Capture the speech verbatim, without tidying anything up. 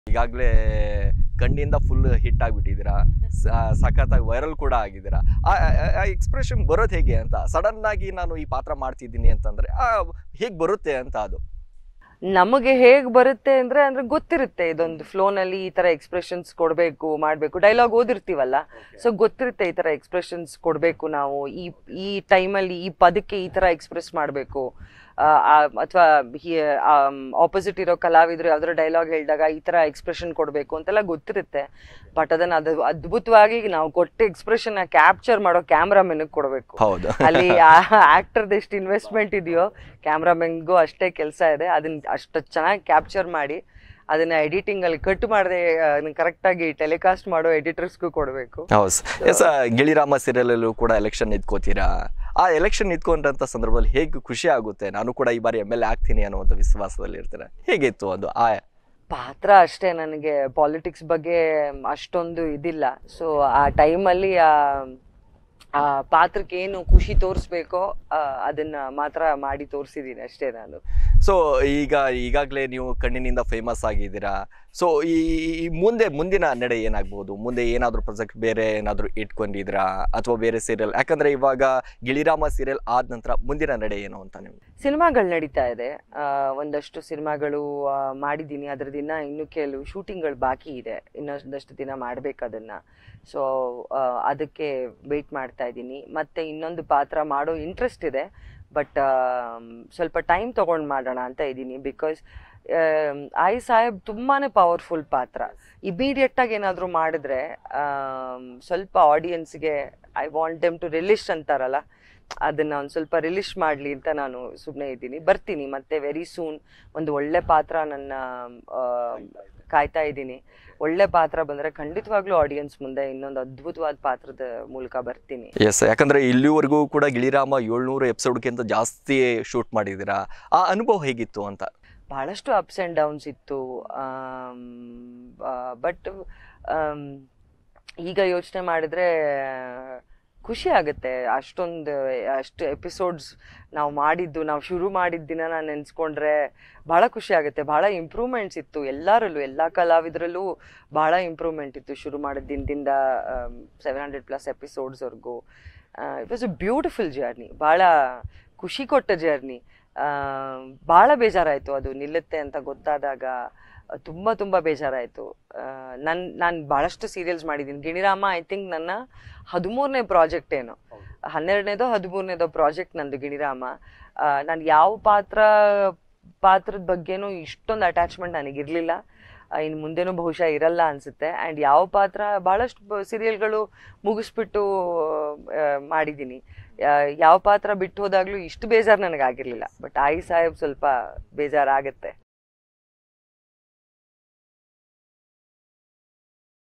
ಈಗಾಗಲೇ ಕಣ್ಣಿಂದ full hit ಆಗಿಬಿಟ್ಟಿದ್ದೀರಾ, ಸಖತ್ತಾಗಿ ವೈರಲ್ ಕೂಡ ಆಗಿದ್ದೀರಾ. ಆ ಎಕ್ಸ್ಪ್ರೆಷನ್ ಬರೋದು ಹೇಗೆ ಅಂತ, ಸಡನ್ ಆಗಿ ನಾನು ಈ ಪಾತ್ರ ಮಾಡ್ತಿದ್ದೀನಿ ಅಂತಂದ್ರೆ ಹೇಗೆ ಬರುತ್ತೆ ಅಂತ? ಅದು ನಮಗೆ ಹೇಗೆ ಬರುತ್ತೆ ಅಂದ್ರೆ ಅಂದ್ರೆ ಗೊತ್ತಿರುತ್ತೆ ಇದೊಂದು ಫ್ಲೋನಲ್ಲಿ ಈ ತರ ಎಕ್ಸ್ಪ್ರೆಷನ್ಸ್ ಕೊಡಬೇಕು ಮಾಡಬೇಕು. ಡೈಲಾಗ್ ಓದಿರ್ತೀವಲ್ಲ, ಸೊ ಗೊತ್ತಿರುತ್ತೆ ಈ ತರ ಎಕ್ಸ್ಪ್ರೆಷನ್ಸ್ ಕೊಡಬೇಕು, ನಾವು ಈ ಈ ಟೈಮಲ್ಲಿ ಈ ಪದಕ್ಕೆ ಈ ತರ ಎಕ್ಸ್ಪ್ರೆಸ್ ಮಾಡಬೇಕು, ಅಥವಾ ಆಪೋಸಿಟ್ ಇರೋ ಕಲಾವಿದರು ಯಾವ್ದಾರ ಡೈಲಾಗ್ ಹೇಳಿದಾಗ ಈ ತರ ಎಕ್ಸ್ಪ್ರೆಷನ್ ಕೊಡಬೇಕು ಅಂತೆಲ್ಲ ಗೊತ್ತಿರುತ್ತೆ. ಬಟ್ ಅದನ್ನ ಅದು ಅದ್ಭುತವಾಗಿ ನಾವು ಕೊಟ್ಟ ಎಕ್ಸ್ಪ್ರೆಷನ್ ಕ್ಯಾಪ್ಚರ್ ಮಾಡೋ ಕ್ಯಾಮ್ರಾಮನ್ ಕೊಡಬೇಕು. ಅಲ್ಲಿ ಆಕ್ಟರ್ದ ಎಷ್ಟು ಇನ್ವೆಸ್ಟ್ಮೆಂಟ್ ಇದೆಯೋ ಕ್ಯಾಮ್ರಾಮನ್ಗೂ ಅಷ್ಟೇ ಕೆಲಸ ಇದೆ. ಅದನ್ನ ಅಷ್ಟು ಚೆನ್ನಾಗಿ ಕ್ಯಾಪ್ಚರ್ ಮಾಡಿ ಅದನ್ನ ಎಡಿಟಿಂಗ್ ಅಲ್ಲಿ ಕಟ್ ಮಾಡದೆ ಕರೆಕ್ಟ್ ಆಗಿ ಟೆಲಿಕಾಸ್ಟ್ ಮಾಡೋ ಎಡಿಟರ್ಸ್ಗೂ ಕೊಡಬೇಕು. ಗಿಳಿರಾಮ ಸೀರಿಯಲ್ ಅಲ್ಲೂ ಕೂಡ ಎಲೆಕ್ಷನ್ ನಿಂತ್ಕೋತೀರಾ. ಆ ಎಲೆಕ್ಷನ್ ನಿಂತ್ಕೊಂಡಂತ ಸಂದರ್ಭದಲ್ಲಿ ಹೇಗೆ ಖುಷಿ ಆಗುತ್ತೆ, ನಾನು ಕೂಡ ಈ ಬಾರಿ ಎಮ್ ಎಲ್ ಎ ಆಗ್ತೀನಿ ಅನ್ನುವಂಥ ವಿಶ್ವಾಸದಲ್ಲಿ ಇರ್ತಾರೆ. ಹೇಗಿತ್ತು ಅದು ಆ ಪಾತ್ರ? ಅಷ್ಟೇ, ನನಗೆ ಪಾಲಿಟಿಕ್ಸ್ ಬಗ್ಗೆ ಅಷ್ಟೊಂದು ಇದಿಲ್ಲ. ಸೊ ಆ ಟೈಮಲ್ಲಿ ಆ ಆ ಪಾತ್ರಕ್ಕೆ ಏನು ಖುಷಿ ತೋರಿಸ್ಬೇಕೋ ಅದನ್ನ ಮಾತ್ರ ಮಾಡಿ ತೋರಿಸಿದ್ದೀನಿ ಅಷ್ಟೇ ನಾನು. ಸೊ ಈಗ ಈಗಾಗಲೇ ನೀವು ಕಣ್ಣಿನಿಂದ ಫೇಮಸ್ ಆಗಿದ್ದೀರಾ. ಸೊ ಈ ಮುಂದೆ ಮುಂದಿನ ನಡೆ ಏನಾಗ್ಬೋದು? ಮುಂದೆ ಏನಾದರೂ ಪ್ರಾಜೆಕ್ಟ್ ಬೇರೆ ಏನಾದರೂ ಇಟ್ಕೊಂಡಿದ್ದೀರಾ ಅಥವಾ ಬೇರೆ ಸೀರಿಯಲ್? ಯಾಕಂದ್ರೆ ಇವಾಗ ಗಿಳಿರಾಮ ಸೀರಿಯಲ್ ಆದ ನಂತರ ಮುಂದಿನ ನಡೆ ಏನು ಅಂತ? ನಿಮ್ಗೆ ಸಿನಿಮಾಗಳು ನಡೀತಾ ಇದೆ, ಒಂದಷ್ಟು ಸಿನಿಮಾಗಳು ಮಾಡಿದ್ದೀನಿ. ಅದ್ರ ದಿನ ಇನ್ನು ಕೆಲವು ಶೂಟಿಂಗ್ಗಳು ಬಾಕಿ ಇದೆ, ಇನ್ನೊಂದಷ್ಟು ದಿನ ಮಾಡ್ಬೇಕು ಅದನ್ನ. ಸೊ ಅದಕ್ಕೆ ವೆಯ್ಟ್ ಮಾಡ್ತಾ ಇದ್ದೀನಿ. ಮತ್ತೆ ಇನ್ನೊಂದು ಪಾತ್ರ ಮಾಡೋ ಇಂಟ್ರೆಸ್ಟ್ ಇದೆ, ಬಟ್ ಸ್ವಲ್ಪ ಟೈಮ್ ತಗೊಂಡು ಮಾಡೋಣ ಅಂತ ಇದ್ದೀನಿ. ಬಿಕಾಸ್ ಐ ಸಾಹೇಬ್ ತುಂಬಾನೇ ಪವರ್ಫುಲ್ ಪಾತ್ರ. ಇಮಿಡಿಯೇಟ್ ಆಗಿ ಏನಾದರೂ ಮಾಡಿದ್ರೆ ಸ್ವಲ್ಪ ಆಡಿಯನ್ಸ್ಗೆ I want them to release ಅಂತಾರಲ್ಲ, ಅದನ್ನ ಒಂದು ಸ್ವಲ್ಪ ರಿಲೀಸ್ ಮಾಡಲಿ ಅಂತ ನಾನು ಸುಮ್ಮನೆ ಇದ್ದೀನಿ. ಬರ್ತೀನಿ ಮತ್ತೆ ವೆರಿ ಸೂನ್. ಒಂದು ಒಳ್ಳೆ ಪಾತ್ರ ನನ್ನ ಕಾಯ್ತಾ ಇದ್ದೀನಿ. ಒಳ್ಳೆ ಪಾತ್ರ ಬಂದರೆ ಖಂಡಿತವಾಗ್ಲೂ ಆಡಿಯನ್ಸ್ ಮುಂದೆ ಇನ್ನೊಂದು ಅದ್ಭುತವಾದ ಪಾತ್ರದ ಮೂಲಕ ಬರ್ತೀನಿ. ಎಸ್, ಯಾಕಂದ್ರೆ ಇಲ್ಲಿವರೆಗೂ ಕೂಡ ಗಿಳಿರಾಮ ಏಳ್ನೂರು ಎಪಿಸೋಡ್ಗಿಂತ ಜಾಸ್ತಿ ಶೂಟ್ ಮಾಡಿದ್ದೀರಾ. ಆ ಅನುಭವ ಹೇಗಿತ್ತು ಅಂತ? ಬಹಳಷ್ಟು ಅಪ್ಸ್ ಆ್ಯಂಡ್ ಡೌನ್ಸ್ ಇತ್ತು. ಬಟ್ ಈಗ ಯೋಚನೆ ಮಾಡಿದ್ರೆ ಖುಷಿ ಆಗುತ್ತೆ. ಅಷ್ಟೊಂದು ಅಷ್ಟು ಎಪಿಸೋಡ್ಸ್ ನಾವು ಮಾಡಿದ್ದು, ನಾವು ಶುರು ಮಾಡಿದ ದಿನ ನಾನು ನೆನೆಸ್ಕೊಂಡ್ರೆ ಭಾಳ ಖುಷಿ ಆಗುತ್ತೆ. ಭಾಳ ಇಂಪ್ರೂವ್ಮೆಂಟ್ಸ್ ಇತ್ತು ಎಲ್ಲರಲ್ಲೂ, ಎಲ್ಲ ಕಲಾವಿದರಲ್ಲೂ ಭಾಳ ಇಂಪ್ರೂವ್ಮೆಂಟ್ ಇತ್ತು ಶುರು ಮಾಡಿದ ದಿನದಿಂದ ಸೆವೆನ್ ಹಂಡ್ರೆಡ್ ಪ್ಲಸ್ ಎಪಿಸೋಡ್ಸ್ವರೆಗೂ. It was a beautiful journey, ಭಾಳ ಖುಷಿ ಕೊಟ್ಟ ಜರ್ನಿ. ಭಾಳ ಬೇಜಾರಾಯಿತು ಅದು ನಿಲ್ಲುತ್ತೆ ಅಂತ ಗೊತ್ತಾದಾಗ. ತುಂಬ ತುಂಬ ಬೇಜಾರಾಯಿತು. ನನ್ನ ನಾನು ಭಾಳಷ್ಟು ಸೀರಿಯಲ್ಸ್ ಮಾಡಿದ್ದೀನಿ. ಗಿಣಿರಾಮ ಐ ಥಿಂಕ್ ನನ್ನ ಹದಿಮೂರನೇ ಪ್ರಾಜೆಕ್ಟ್ ಏನೋ, ಹನ್ನೆರಡನೇದೋ ಹದಿಮೂರನೇದೋ ಪ್ರಾಜೆಕ್ಟ್ ನಂದು ಗಿಣಿರಾಮ. ನಾನು ಯಾವ ಪಾತ್ರ ಪಾತ್ರದ ಬಗ್ಗೆನೂ ಇಷ್ಟೊಂದು ಅಟ್ಯಾಚ್ಮೆಂಟ್ ನನಗಿರಲಿಲ್ಲ, ಇನ್ನು ಮುಂದೆನೂ ಬಹುಶಃ ಇರಲ್ಲ ಅನಿಸುತ್ತೆ. ಆ್ಯಂಡ್ ಯಾವ ಪಾತ್ರ ಭಾಳಷ್ಟು ಸೀರಿಯಲ್ಗಳು ಮುಗಿಸ್ಬಿಟ್ಟು ಮಾಡಿದ್ದೀನಿ. ಯಾವ ಪಾತ್ರ ಬಿಟ್ಟು ಹೋದಾಗಲೂ ಇಷ್ಟು ಬೇಜಾರು ನನಗಾಗಿರಲಿಲ್ಲ. ಬಟ್ ಐ ಸಾಹೇಬ್ ಸ್ವಲ್ಪ ಬೇಜಾರಾಗುತ್ತೆ.